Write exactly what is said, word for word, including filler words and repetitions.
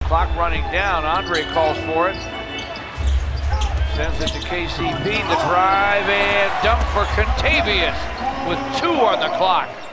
Clock running down. Andre calls for it. Sends it to K C P. The drive and dunk for Contavious with two on the clock.